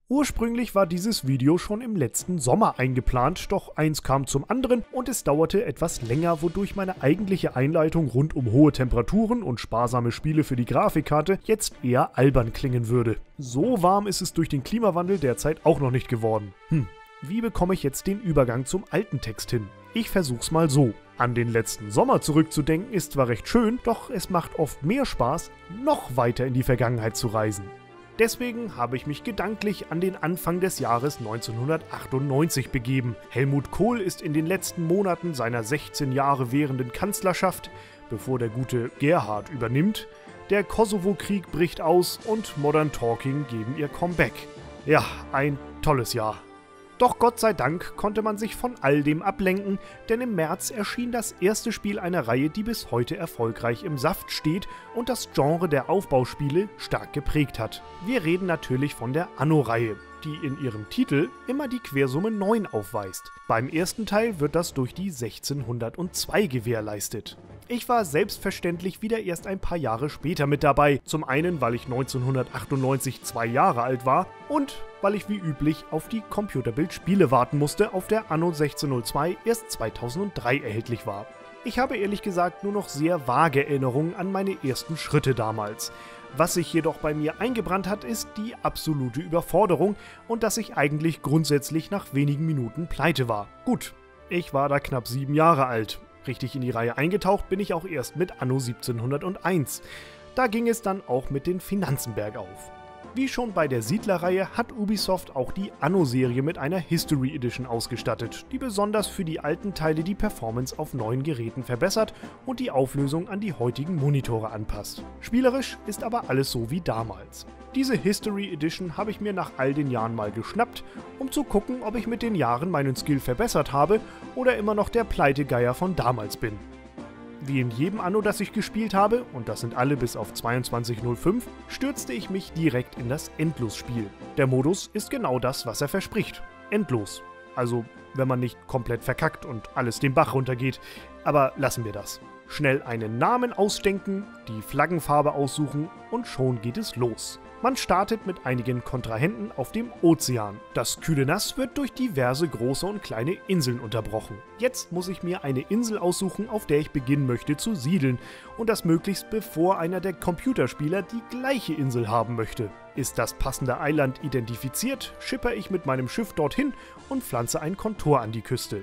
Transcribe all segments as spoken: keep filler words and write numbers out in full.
Ursprünglich war dieses Video schon im letzten Sommer eingeplant, doch eins kam zum anderen und es dauerte etwas länger, wodurch meine eigentliche Einleitung rund um hohe Temperaturen und sparsame Spiele für die Grafikkarte jetzt eher albern klingen würde. So warm ist es durch den Klimawandel derzeit auch noch nicht geworden. Hm, wie bekomme ich jetzt den Übergang zum alten Text hin? Ich versuch's mal so. An den letzten Sommer zurückzudenken ist zwar recht schön, doch es macht oft mehr Spaß, noch weiter in die Vergangenheit zu reisen. Deswegen habe ich mich gedanklich an den Anfang des Jahres neunzehnhundertachtundneunzig begeben. Helmut Kohl ist in den letzten Monaten seiner sechzehn Jahre währenden Kanzlerschaft, bevor der gute Gerhard übernimmt. Der Kosovo-Krieg bricht aus und Modern Talking geben ihr Comeback. Ja, ein tolles Jahr. Doch Gott sei Dank konnte man sich von all dem ablenken, denn im März erschien das erste Spiel einer Reihe, die bis heute erfolgreich im Saft steht und das Genre der Aufbauspiele stark geprägt hat. Wir reden natürlich von der Anno-Reihe, die in ihrem Titel immer die Quersumme neun aufweist. Beim ersten Teil wird das durch die sechzehnhundertzwei gewährleistet. Ich war selbstverständlich wieder erst ein paar Jahre später mit dabei, zum einen, weil ich neunzehnhundertachtundneunzig zwei Jahre alt war und weil ich wie üblich auf die Computerbild-Spiele warten musste, auf der Anno sechzehnhundertzei erst zweitausenddrei erhältlich war. Ich habe ehrlich gesagt nur noch sehr vage Erinnerungen an meine ersten Schritte damals. Was sich jedoch bei mir eingebrannt hat, ist die absolute Überforderung und dass ich eigentlich grundsätzlich nach wenigen Minuten pleite war. Gut, ich war da knapp sieben Jahre alt. Richtig in die Reihe eingetaucht bin ich auch erst mit Anno siebzehnhunderteins. Da ging es dann auch mit den Finanzen bergauf. Wie schon bei der Siedler-Reihe hat Ubisoft auch die Anno-Serie mit einer History Edition ausgestattet, die besonders für die alten Teile die Performance auf neuen Geräten verbessert und die Auflösung an die heutigen Monitore anpasst. Spielerisch ist aber alles so wie damals. Diese History Edition habe ich mir nach all den Jahren mal geschnappt, um zu gucken, ob ich mit den Jahren meinen Skill verbessert habe oder immer noch der Pleitegeier von damals bin. Wie in jedem Anno, das ich gespielt habe, und das sind alle bis auf zweiundzwanzig null fünf, stürzte ich mich direkt in das Endlosspiel. Der Modus ist genau das, was er verspricht. Endlos. Also, wenn man nicht komplett verkackt und alles den Bach runtergeht. Aber lassen wir das. Schnell einen Namen ausdenken, die Flaggenfarbe aussuchen und schon geht es los. Man startet mit einigen Kontrahenten auf dem Ozean. Das kühle Nass wird durch diverse große und kleine Inseln unterbrochen. Jetzt muss ich mir eine Insel aussuchen, auf der ich beginnen möchte zu siedeln. Und das möglichst bevor einer der Computerspieler die gleiche Insel haben möchte. Ist das passende Eiland identifiziert, schipper ich mit meinem Schiff dorthin und pflanze ein Kontor an die Küste.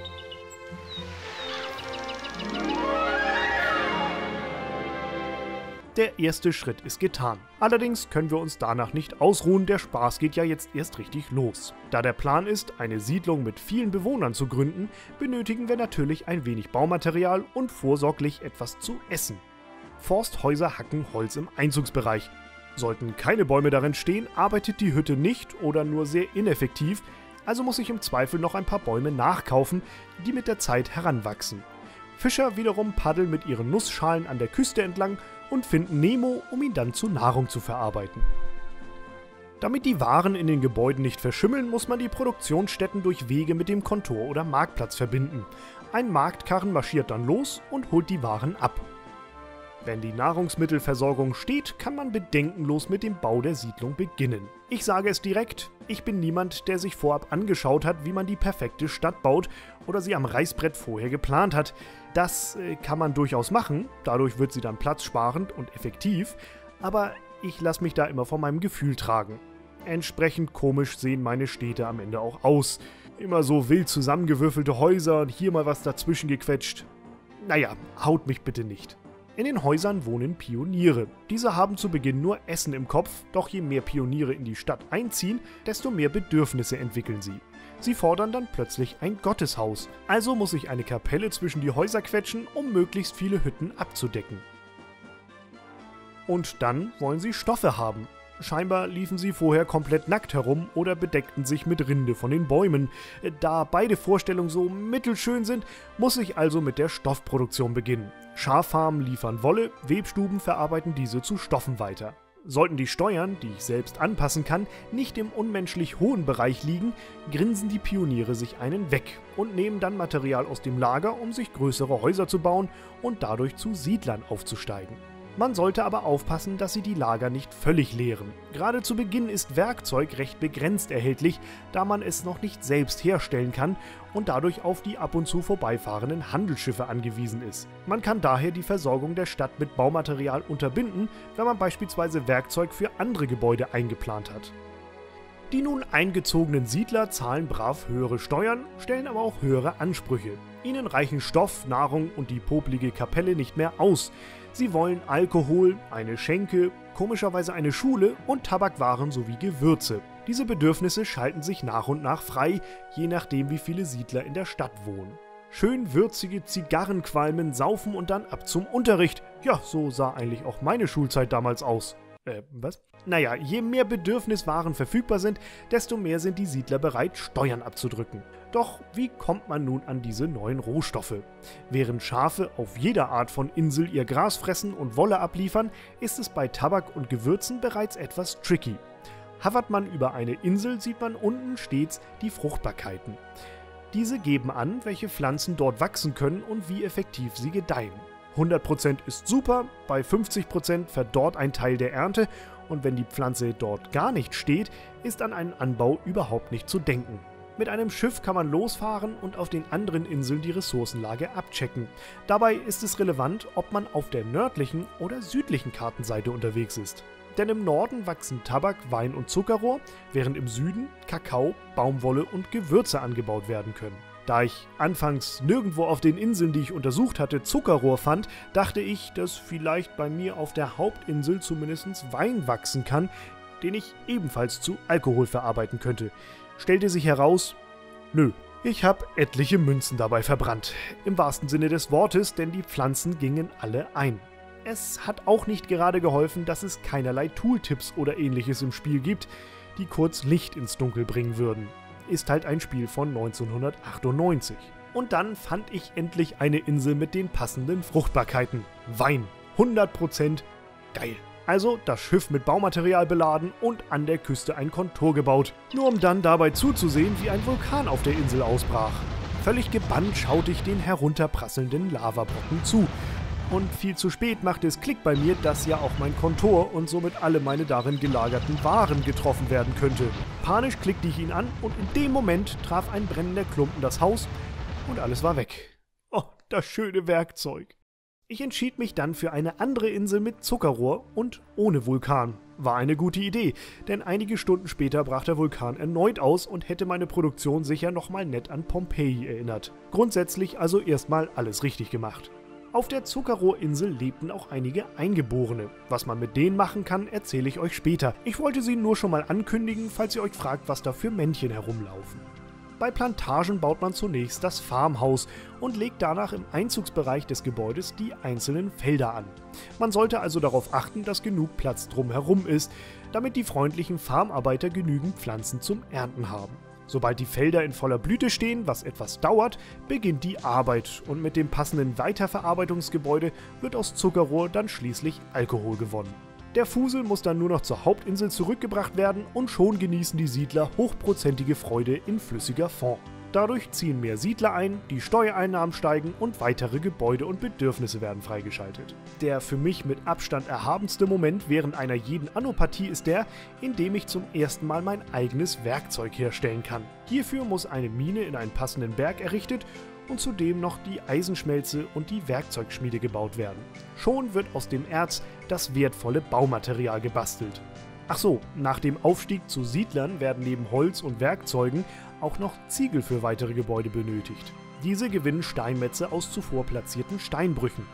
Der erste Schritt ist getan. Allerdings können wir uns danach nicht ausruhen, der Spaß geht ja jetzt erst richtig los. Da der Plan ist, eine Siedlung mit vielen Bewohnern zu gründen, benötigen wir natürlich ein wenig Baumaterial und vorsorglich etwas zu essen. Forsthäuser hacken Holz im Einzugsbereich. Sollten keine Bäume darin stehen, arbeitet die Hütte nicht oder nur sehr ineffektiv, also muss ich im Zweifel noch ein paar Bäume nachkaufen, die mit der Zeit heranwachsen. Fischer wiederum paddeln mit ihren Nussschalen an der Küste entlang und finden Nemo, um ihn dann zu Nahrung zu verarbeiten. Damit die Waren in den Gebäuden nicht verschimmeln, muss man die Produktionsstätten durch Wege mit dem Kontor oder Marktplatz verbinden. Ein Marktkarren marschiert dann los und holt die Waren ab. Wenn die Nahrungsmittelversorgung steht, kann man bedenkenlos mit dem Bau der Siedlung beginnen. Ich sage es direkt, ich bin niemand, der sich vorab angeschaut hat, wie man die perfekte Stadt baut oder sie am Reißbrett vorher geplant hat. Das äh, kann man durchaus machen, dadurch wird sie dann platzsparend und effektiv, aber ich lasse mich da immer von meinem Gefühl tragen. Entsprechend komisch sehen meine Städte am Ende auch aus. Immer so wild zusammengewürfelte Häuser und hier mal was dazwischen gequetscht. Naja, haut mich bitte nicht. In den Häusern wohnen Pioniere. Diese haben zu Beginn nur Essen im Kopf, doch je mehr Pioniere in die Stadt einziehen, desto mehr Bedürfnisse entwickeln sie. Sie fordern dann plötzlich ein Gotteshaus, also muss ich eine Kapelle zwischen die Häuser quetschen, um möglichst viele Hütten abzudecken. Und dann wollen sie Stoffe haben. Scheinbar liefen sie vorher komplett nackt herum oder bedeckten sich mit Rinde von den Bäumen. Da beide Vorstellungen so mittelschön sind, muss ich also mit der Stoffproduktion beginnen. Schaffarmen liefern Wolle, Webstuben verarbeiten diese zu Stoffen weiter. Sollten die Steuern, die ich selbst anpassen kann, nicht im unmenschlich hohen Bereich liegen, grinsen die Pioniere sich einen weg und nehmen dann Material aus dem Lager, um sich größere Häuser zu bauen und dadurch zu Siedlern aufzusteigen. Man sollte aber aufpassen, dass sie die Lager nicht völlig leeren. Gerade zu Beginn ist Werkzeug recht begrenzt erhältlich, da man es noch nicht selbst herstellen kann und dadurch auf die ab und zu vorbeifahrenden Handelsschiffe angewiesen ist. Man kann daher die Versorgung der Stadt mit Baumaterial unterbinden, wenn man beispielsweise Werkzeug für andere Gebäude eingeplant hat. Die nun eingezogenen Siedler zahlen brav höhere Steuern, stellen aber auch höhere Ansprüche. Ihnen reichen Stoff, Nahrung und die popelige Kapelle nicht mehr aus. Sie wollen Alkohol, eine Schenke, komischerweise eine Schule und Tabakwaren sowie Gewürze. Diese Bedürfnisse schalten sich nach und nach frei, je nachdem wie viele Siedler in der Stadt wohnen. Schön würzige Zigarren qualmen, saufen und dann ab zum Unterricht. Ja, so sah eigentlich auch meine Schulzeit damals aus. Äh, was? Naja, je mehr Bedürfniswaren verfügbar sind, desto mehr sind die Siedler bereit, Steuern abzudrücken. Doch wie kommt man nun an diese neuen Rohstoffe? Während Schafe auf jeder Art von Insel ihr Gras fressen und Wolle abliefern, ist es bei Tabak und Gewürzen bereits etwas tricky. Hovert man über eine Insel, sieht man unten stets die Fruchtbarkeiten. Diese geben an, welche Pflanzen dort wachsen können und wie effektiv sie gedeihen. hundert Prozent ist super, bei fünfzig Prozent verdorrt ein Teil der Ernte und wenn die Pflanze dort gar nicht steht, ist an einen Anbau überhaupt nicht zu denken. Mit einem Schiff kann man losfahren und auf den anderen Inseln die Ressourcenlage abchecken. Dabei ist es relevant, ob man auf der nördlichen oder südlichen Kartenseite unterwegs ist. Denn im Norden wachsen Tabak, Wein und Zuckerrohr, während im Süden Kakao, Baumwolle und Gewürze angebaut werden können. Da ich anfangs nirgendwo auf den Inseln, die ich untersucht hatte, Zuckerrohr fand, dachte ich, dass vielleicht bei mir auf der Hauptinsel zumindest Wein wachsen kann, den ich ebenfalls zu Alkohol verarbeiten könnte. Stellte sich heraus, nö. Ich habe etliche Münzen dabei verbrannt. Im wahrsten Sinne des Wortes, denn die Pflanzen gingen alle ein. Es hat auch nicht gerade geholfen, dass es keinerlei Tooltips oder ähnliches im Spiel gibt, die kurz Licht ins Dunkel bringen würden. Ist halt ein Spiel von neunzehnhundertachtundneunzig. Und dann fand ich endlich eine Insel mit den passenden Fruchtbarkeiten. Wein. hundert Prozent geil. Also das Schiff mit Baumaterial beladen und an der Küste ein Kontor gebaut. Nur um dann dabei zuzusehen, wie ein Vulkan auf der Insel ausbrach. Völlig gebannt schaute ich den herunterprasselnden Lavabrocken zu. Und viel zu spät machte es Klick bei mir, dass ja auch mein Kontor und somit alle meine darin gelagerten Waren getroffen werden könnte. Panisch klickte ich ihn an und in dem Moment traf ein brennender Klumpen das Haus und alles war weg. Oh, das schöne Werkzeug. Ich entschied mich dann für eine andere Insel mit Zuckerrohr und ohne Vulkan. War eine gute Idee, denn einige Stunden später brach der Vulkan erneut aus und hätte meine Produktion sicher nochmal nett an Pompeji erinnert. Grundsätzlich also erstmal alles richtig gemacht. Auf der Zuckerrohrinsel lebten auch einige Eingeborene. Was man mit denen machen kann, erzähle ich euch später. Ich wollte sie nur schon mal ankündigen, falls ihr euch fragt, was da für Männchen herumlaufen. Bei Plantagen baut man zunächst das Farmhaus und legt danach im Einzugsbereich des Gebäudes die einzelnen Felder an. Man sollte also darauf achten, dass genug Platz drumherum ist, damit die freundlichen Farmarbeiter genügend Pflanzen zum Ernten haben. Sobald die Felder in voller Blüte stehen, was etwas dauert, beginnt die Arbeit und mit dem passenden Weiterverarbeitungsgebäude wird aus Zuckerrohr dann schließlich Alkohol gewonnen. Der Fusel muss dann nur noch zur Hauptinsel zurückgebracht werden und schon genießen die Siedler hochprozentige Freude in flüssiger Form. Dadurch ziehen mehr Siedler ein, die Steuereinnahmen steigen und weitere Gebäude und Bedürfnisse werden freigeschaltet. Der für mich mit Abstand erhabenste Moment während einer jeden Anno-Partie ist der, in dem ich zum ersten Mal mein eigenes Werkzeug herstellen kann. Hierfür muss eine Mine in einen passenden Berg errichtet und zudem noch die Eisenschmelze und die Werkzeugschmiede gebaut werden. Schon wird aus dem Erz das wertvolle Baumaterial gebastelt. Ach so, nach dem Aufstieg zu Siedlern werden neben Holz und Werkzeugen auch noch Ziegel für weitere Gebäude benötigt. Diese gewinnen Steinmetze aus zuvor platzierten Steinbrüchen.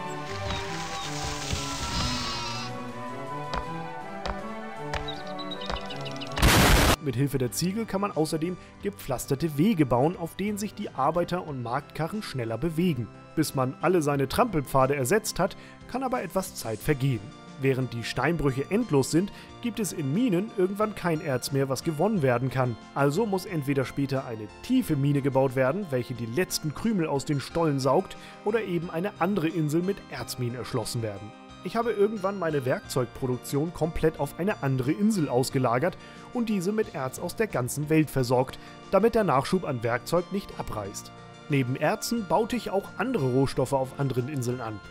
Mit Hilfe der Ziegel kann man außerdem gepflasterte Wege bauen, auf denen sich die Arbeiter und Marktkarren schneller bewegen. Bis man alle seine Trampelpfade ersetzt hat, kann aber etwas Zeit vergehen. Während die Steinbrüche endlos sind, gibt es in Minen irgendwann kein Erz mehr, was gewonnen werden kann. Also muss entweder später eine tiefe Mine gebaut werden, welche die letzten Krümel aus den Stollen saugt, oder eben eine andere Insel mit Erzminen erschlossen werden. Ich habe irgendwann meine Werkzeugproduktion komplett auf eine andere Insel ausgelagert und diese mit Erz aus der ganzen Welt versorgt, damit der Nachschub an Werkzeug nicht abreißt. Neben Erzen baute ich auch andere Rohstoffe auf anderen Inseln an.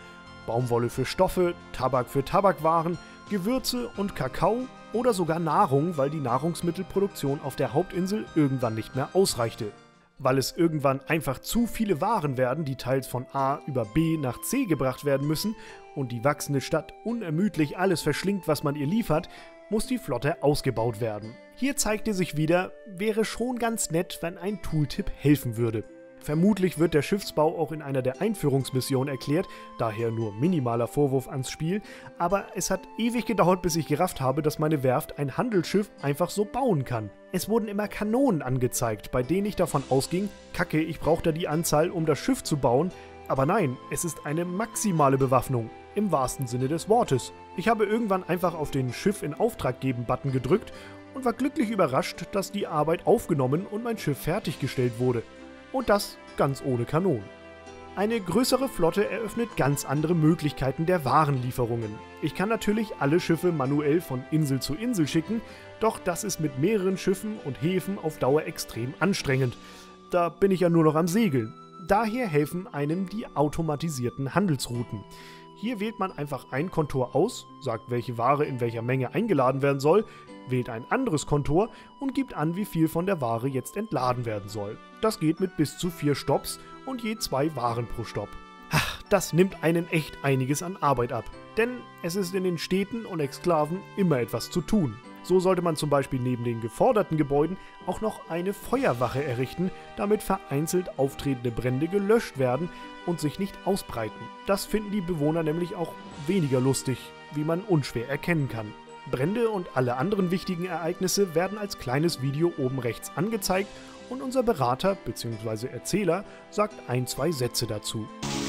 Baumwolle für Stoffe, Tabak für Tabakwaren, Gewürze und Kakao oder sogar Nahrung, weil die Nahrungsmittelproduktion auf der Hauptinsel irgendwann nicht mehr ausreichte. Weil es irgendwann einfach zu viele Waren werden, die teils von A über B nach C gebracht werden müssen und die wachsende Stadt unermüdlich alles verschlingt, was man ihr liefert, muss die Flotte ausgebaut werden. Hier zeigte sich wieder, wäre schon ganz nett, wenn ein Tooltip helfen würde. Vermutlich wird der Schiffsbau auch in einer der Einführungsmissionen erklärt, daher nur minimaler Vorwurf ans Spiel, aber es hat ewig gedauert, bis ich gerafft habe, dass meine Werft ein Handelsschiff einfach so bauen kann. Es wurden immer Kanonen angezeigt, bei denen ich davon ausging, kacke, ich brauche da die Anzahl, um das Schiff zu bauen, aber nein, es ist eine maximale Bewaffnung, im wahrsten Sinne des Wortes. Ich habe irgendwann einfach auf den Schiff in Auftrag geben Button gedrückt und war glücklich überrascht, dass die Arbeit aufgenommen und mein Schiff fertiggestellt wurde. Und das ganz ohne Kanonen. Eine größere Flotte eröffnet ganz andere Möglichkeiten der Warenlieferungen. Ich kann natürlich alle Schiffe manuell von Insel zu Insel schicken, doch das ist mit mehreren Schiffen und Häfen auf Dauer extrem anstrengend. Da bin ich ja nur noch am Segeln. Daher helfen einem die automatisierten Handelsrouten. Hier wählt man einfach ein Kontor aus, sagt, welche Ware in welcher Menge eingeladen werden soll, wählt ein anderes Kontor und gibt an, wie viel von der Ware jetzt entladen werden soll. Das geht mit bis zu vier Stopps und je zwei Waren pro Stopp. Ach, das nimmt einen echt einiges an Arbeit ab, denn es ist in den Städten und Exklaven immer etwas zu tun. So sollte man zum Beispiel neben den geforderten Gebäuden auch noch eine Feuerwache errichten, damit vereinzelt auftretende Brände gelöscht werden und sich nicht ausbreiten. Das finden die Bewohner nämlich auch weniger lustig, wie man unschwer erkennen kann. Brände und alle anderen wichtigen Ereignisse werden als kleines Video oben rechts angezeigt und unser Berater bzw. Erzähler sagt ein, zwei Sätze dazu.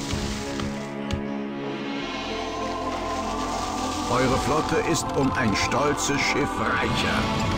Eure Flotte ist um ein stolzes Schiff reicher.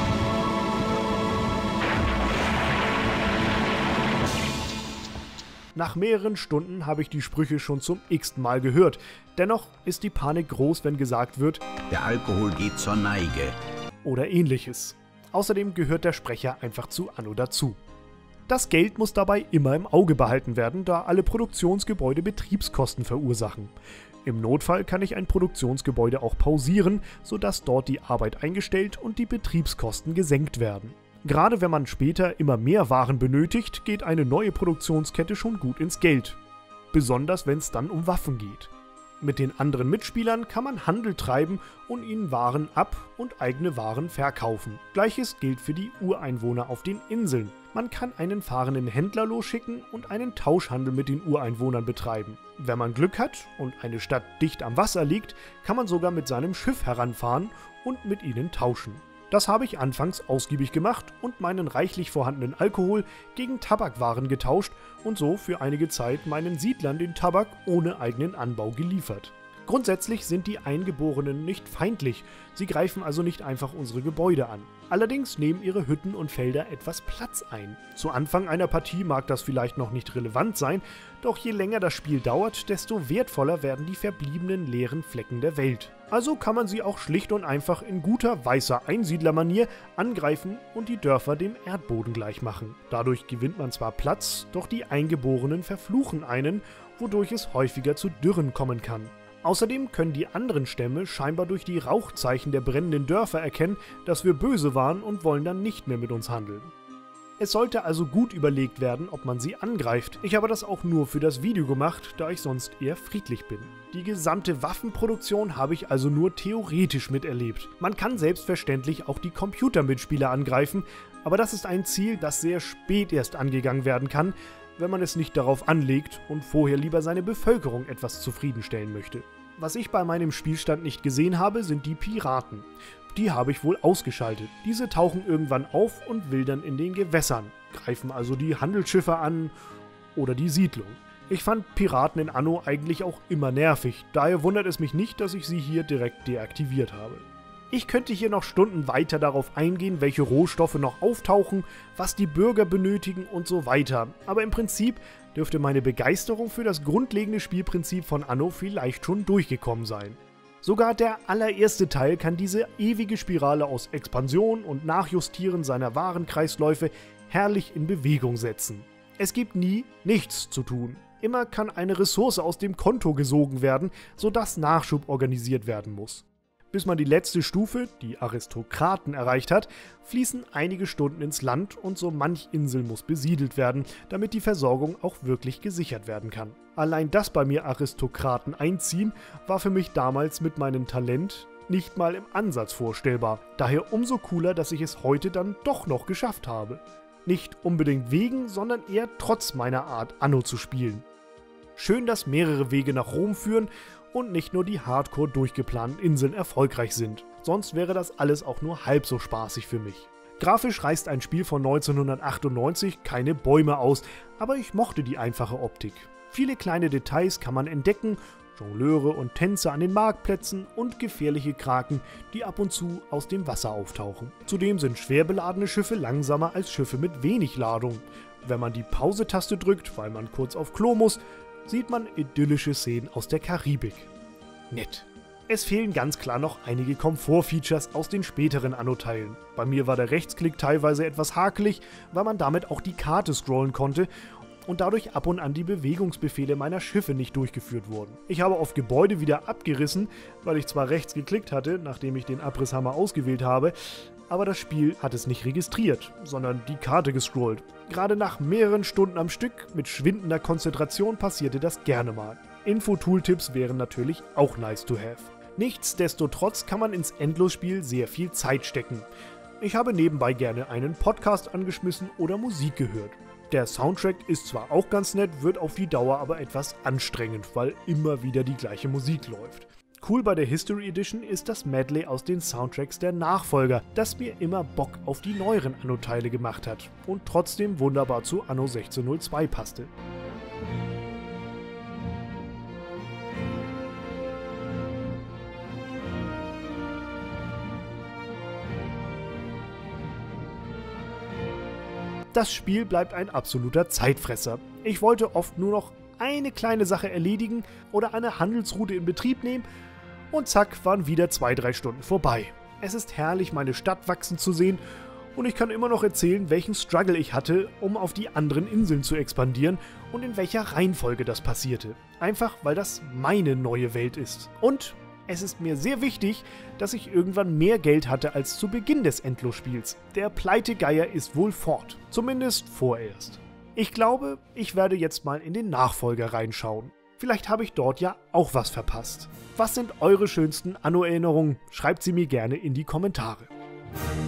Nach mehreren Stunden habe ich die Sprüche schon zum x-ten Mal gehört. Dennoch ist die Panik groß, wenn gesagt wird, der Alkohol geht zur Neige. Oder ähnliches. Außerdem gehört der Sprecher einfach zu Anno dazu. Das Geld muss dabei immer im Auge behalten werden, da alle Produktionsgebäude Betriebskosten verursachen. Im Notfall kann ich ein Produktionsgebäude auch pausieren, sodass dort die Arbeit eingestellt und die Betriebskosten gesenkt werden. Gerade wenn man später immer mehr Waren benötigt, geht eine neue Produktionskette schon gut ins Geld. Besonders wenn es dann um Waffen geht. Mit den anderen Mitspielern kann man Handel treiben und ihnen Waren ab- und eigene Waren verkaufen. Gleiches gilt für die Ureinwohner auf den Inseln. Man kann einen fahrenden Händler losschicken und einen Tauschhandel mit den Ureinwohnern betreiben. Wenn man Glück hat und eine Stadt dicht am Wasser liegt, kann man sogar mit seinem Schiff heranfahren und mit ihnen tauschen. Das habe ich anfangs ausgiebig gemacht und meinen reichlich vorhandenen Alkohol gegen Tabakwaren getauscht und so für einige Zeit meinen Siedlern den Tabak ohne eigenen Anbau geliefert. Grundsätzlich sind die Eingeborenen nicht feindlich, sie greifen also nicht einfach unsere Gebäude an. Allerdings nehmen ihre Hütten und Felder etwas Platz ein. Zu Anfang einer Partie mag das vielleicht noch nicht relevant sein, doch je länger das Spiel dauert, desto wertvoller werden die verbliebenen leeren Flecken der Welt. Also kann man sie auch schlicht und einfach in guter weißer Einsiedlermanier angreifen und die Dörfer dem Erdboden gleich machen. Dadurch gewinnt man zwar Platz, doch die Eingeborenen verfluchen einen, wodurch es häufiger zu Dürren kommen kann. Außerdem können die anderen Stämme scheinbar durch die Rauchzeichen der brennenden Dörfer erkennen, dass wir böse waren und wollen dann nicht mehr mit uns handeln. Es sollte also gut überlegt werden, ob man sie angreift. Ich habe das auch nur für das Video gemacht, da ich sonst eher friedlich bin. Die gesamte Waffenproduktion habe ich also nur theoretisch miterlebt. Man kann selbstverständlich auch die Computermitspieler angreifen, aber das ist ein Ziel, das sehr spät erst angegangen werden kann, wenn man es nicht darauf anlegt und vorher lieber seine Bevölkerung etwas zufriedenstellen möchte. Was ich bei meinem Spielstand nicht gesehen habe, sind die Piraten. Die habe ich wohl ausgeschaltet. Diese tauchen irgendwann auf und wildern in den Gewässern, greifen also die Handelsschiffe an oder die Siedlung. Ich fand Piraten in Anno eigentlich auch immer nervig, daher wundert es mich nicht, dass ich sie hier direkt deaktiviert habe. Ich könnte hier noch Stunden weiter darauf eingehen, welche Rohstoffe noch auftauchen, was die Bürger benötigen und so weiter, aber im Prinzip dürfte meine Begeisterung für das grundlegende Spielprinzip von Anno vielleicht schon durchgekommen sein. Sogar der allererste Teil kann diese ewige Spirale aus Expansion und Nachjustieren seiner Warenkreisläufe herrlich in Bewegung setzen. Es gibt nie nichts zu tun. Immer kann eine Ressource aus dem Konto gesogen werden, sodass Nachschub organisiert werden muss. Bis man die letzte Stufe, die Aristokraten, erreicht hat, fließen einige Stunden ins Land und so manch Insel muss besiedelt werden, damit die Versorgung auch wirklich gesichert werden kann. Allein das bei mir Aristokraten einziehen, war für mich damals mit meinem Talent nicht mal im Ansatz vorstellbar. Daher umso cooler, dass ich es heute dann doch noch geschafft habe. Nicht unbedingt wegen, sondern eher trotz meiner Art, Anno zu spielen. Schön, dass mehrere Wege nach Rom führen und nicht nur die hardcore durchgeplanten Inseln erfolgreich sind. Sonst wäre das alles auch nur halb so spaßig für mich. Grafisch reißt ein Spiel von neunzehnhundertachtundneunzig keine Bäume aus, aber ich mochte die einfache Optik. Viele kleine Details kann man entdecken, Jongleure und Tänzer an den Marktplätzen und gefährliche Kraken, die ab und zu aus dem Wasser auftauchen. Zudem sind schwer beladene Schiffe langsamer als Schiffe mit wenig Ladung. Wenn man die Pause-Taste drückt, weil man kurz auf Klo muss, sieht man idyllische Szenen aus der Karibik. Nett. Es fehlen ganz klar noch einige Komfort-Features aus den späteren Anno-Teilen. Bei mir war der Rechtsklick teilweise etwas hakelig, weil man damit auch die Karte scrollen konnte und dadurch ab und an die Bewegungsbefehle meiner Schiffe nicht durchgeführt wurden. Ich habe oft Gebäude wieder abgerissen, weil ich zwar rechts geklickt hatte, nachdem ich den Abrisshammer ausgewählt habe, aber das Spiel hat es nicht registriert, sondern die Karte gescrollt. Gerade nach mehreren Stunden am Stück mit schwindender Konzentration passierte das gerne mal. Info-Tooltips wären natürlich auch nice to have. Nichtsdestotrotz kann man ins Endlosspiel sehr viel Zeit stecken. Ich habe nebenbei gerne einen Podcast angeschmissen oder Musik gehört. Der Soundtrack ist zwar auch ganz nett, wird auf die Dauer aber etwas anstrengend, weil immer wieder die gleiche Musik läuft. Cool bei der History Edition ist das Medley aus den Soundtracks der Nachfolger, das mir immer Bock auf die neueren Anno-Teile gemacht hat und trotzdem wunderbar zu Anno sechzehnhundertzei passte. Das Spiel bleibt ein absoluter Zeitfresser. Ich wollte oft nur noch eine kleine Sache erledigen oder eine Handelsroute in Betrieb nehmen und zack waren wieder zwei, drei Stunden vorbei. Es ist herrlich, meine Stadt wachsen zu sehen und ich kann immer noch erzählen, welchen Struggle ich hatte, um auf die anderen Inseln zu expandieren und in welcher Reihenfolge das passierte. Einfach, weil das meine neue Welt ist. Und es ist mir sehr wichtig, dass ich irgendwann mehr Geld hatte als zu Beginn des Endlosspiels. Der Pleitegeier ist wohl fort. Zumindest vorerst. Ich glaube, ich werde jetzt mal in den Nachfolger reinschauen. Vielleicht habe ich dort ja auch was verpasst. Was sind eure schönsten Anno-Erinnerungen? Schreibt sie mir gerne in die Kommentare.